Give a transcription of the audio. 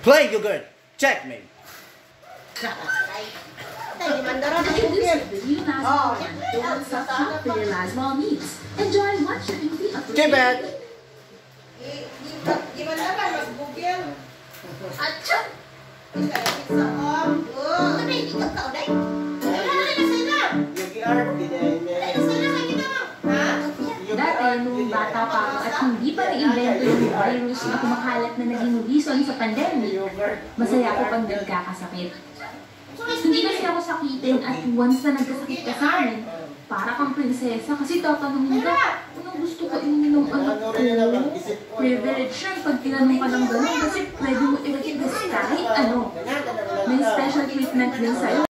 Play yogiurt. Checkmate. Enjoy what should be a K-Bet. Dati, nung bata pa ako at hindi pa na-invento yung virus na kumakalat na naging reason sa pandemic, masaya ako pag nagkakasakit. Hindi kasi ako sakitin at once na nagkasakit ka sa amin, para kang prinsesa kasi tatanungin ka, anong gusto ko ininom anak ko? Privilege yan pag tinanong ka ng gano'n kasi pwede mo i-request kahit ano. May special treatment din sa'yo.